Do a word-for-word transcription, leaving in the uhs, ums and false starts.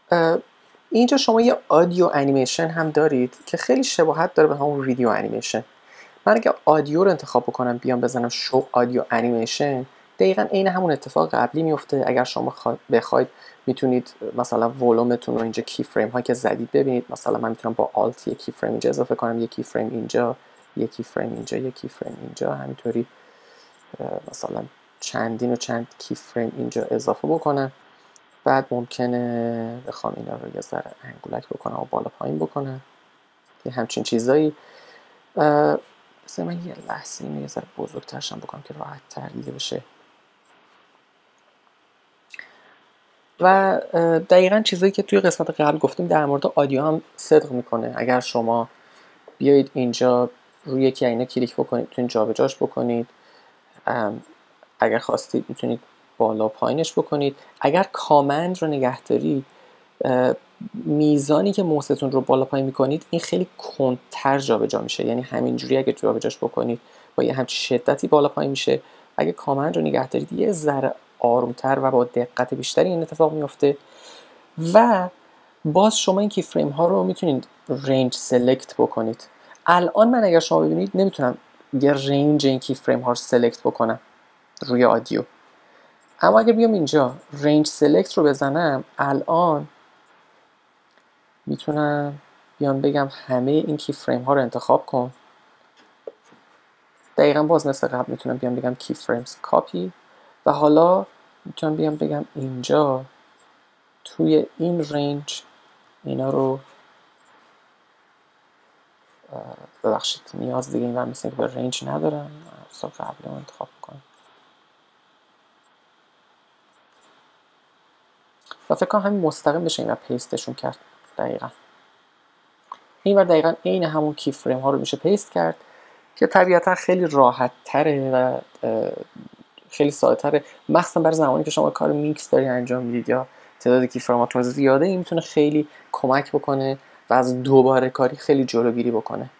اینجا شما یه آدیو انیمیشن هم دارید که خیلی شباهت داره به همون ویدیو انیمیشن. من اگه آدیو رو انتخاب بکنم بیام بزنم شو آدیو انیمیشن، دقیقا عین همون اتفاق قبلی میفته. اگر شما بخواید میتونید مثلا ولومتون رو اینجا کی فریم ها که زدید ببینید. مثلا من میتونم با آلت یک کی فریم اینجا اضافه کنم، یک کی فریم اینجا، یک کی فریم اینجا، یک کی فریم اینجا، همینطوری مثلا چندین و چند کی فریم اینجا اضافه بکنم. بعد ممکنه بخوام اینا رو یه ذره انگولک بکنم و بالا پایین بکنم، یه همچین چیزایی. مثلا من یه لحظه اینو یه ذره بزرگترشم بکنم که راحت تر دیده بشه. و دقیقاً چیزایی که توی قسمت قبل گفتیم در مورد آدیو هم صدق میکنه. اگر شما بیایید اینجا روی یکی اینا کلیک بکنید میتونید جابجاش بکنید. اگر خواستید میتونید بالا پایینش بکنید. اگر کامند رو نگه دارید، میزانی که موستون رو بالا پایین میکنید این خیلی کندتر جابجا میشه. یعنی همینجوری اگه جابجاش بکنید با یه همچین شدتی بالا پایین میشه. اگه کامند رو نگه دارید یه ذره آرومتر و با دقت بیشتری این اتفاق میفته. و باز شما این کی فریم ها رو میتونید رنج سلکت بکنید. الان من اگر شما ببینید نمیتونم یه رنج این کی فریم ها رو سلکت بکنم روی آدیو، اما اگر بیام اینجا رنج سلکت رو بزنم الان میتونم بیام بگم همه این کی فریم ها رو انتخاب کن. دقیقا باز مثل قبل میتونم بیام بگم کی فریمز کاپی و حالا میتونم بیام بگم اینجا توی این رنج اینا رو ببخشید نیاز دیگه این ور مثل که به رنج ندارم، حساب قبلی رو انتخاب کنم و فکر کنم همین مستقیم بشه این ور پیستشون کرد. دقیقا این ور دقیقا عین همون کی فریم ها رو میشه پیست کرد که طبیعتا خیلی راحت تره و خیلی ساده تره، مخصوصا برای زمانی که شما کار میکس داری انجام میدید یا تعداد کی فرماتون زیاده. این میتونه خیلی کمک بکنه و از دوباره کاری خیلی جلوگیری بکنه.